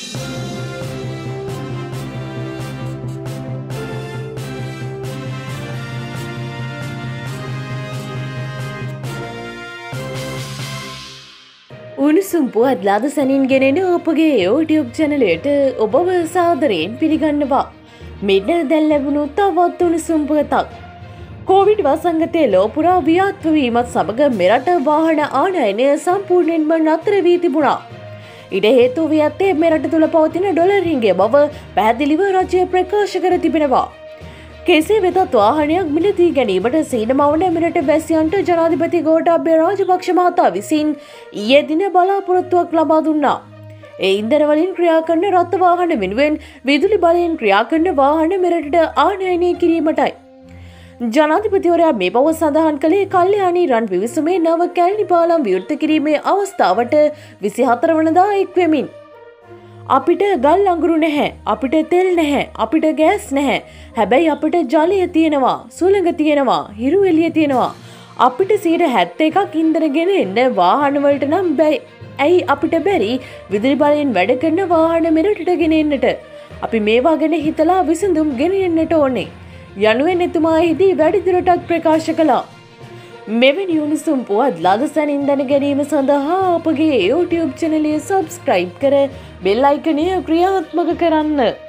උණුසුම් පුවත් ලාද සැනින් ගෙනෙන අපගේ YouTube චැනලයට ඔබව සාදරයෙන් පිළිගන්නවා. මෙන්න දැන් ලැබුණු තවත් උණුසුම් පුවතක්. කොවිඩ් වසංගතයේ ලෝපුරා ව්‍යාප්ත වීමත් සමග මෙරට වාහන ආනයනය සම්පූර්ණයෙන්ම නතර වී තිබුණා. ඊට හේතුව වියත්තේ මෙරට තුල පවතින ඩොලර් හිඟය බව පැහැදිලිව රජය ප්‍රකාශ කර තිබෙනවා. කෙසේ වෙතත් වාහනයක් මිලදී ගැනීමට සීනමවන මෙරට වැසියන්ට ජනාධිපති ගෝඨාභය රාජපක්ෂ මහතා විසින් ඊයේ දින බලාපොරොත්තුවක් ලබා දුන්නා. ඒ ඉන්ධන වලින් ක්‍රියා කරන රථ වාහන වෙනුවෙන් විදුලි බලයෙන් ක්‍රියා කරන වාහන මෙරටට ආනයනය කිරීමටයි. ජනාධිපතිවරයා මේ බව සඳහන් කළේ කල්යාණී රන් පිවිසුමේ නව කැලණි පාලම් විවෘත කිරීමේ අවස්ථාවට 24 වනදා එක්වෙමින්. අපිට ගල් අඟුරු නැහැ, අපිට තෙල් නැහැ, අපිට ගෑස් නැහැ. හැබැයි අපිට ජලය තියෙනවා, සුළඟ තියෙනවා, හිරු එළිය තියෙනවා. අපිට 71ක් ඉන්ධන ගෙන එන්න වාහන වලට නම් බැයි. ඇයි අපිට බැරි විදුලි බලයෙන් වැඩ කරන වාහන මෙරටට ගෙන එන්නට? අපි මේවා ගැන හිතලා විසඳුම් ගෙන එන්නට ඕනේ. යනුවෙන් එතුමා එහිදී වැඩිදුරටත් ප්‍රකාශ කළා. මෙවැනි උණුසුම් පුවත් ලාදසනින් දැන ගැනීම සඳහා අපගේ YouTube චැනලය සබ්ස්ක්‍රයිබ් කර බෙල් අයිකනය ක්‍රියාත්මක කරන්න.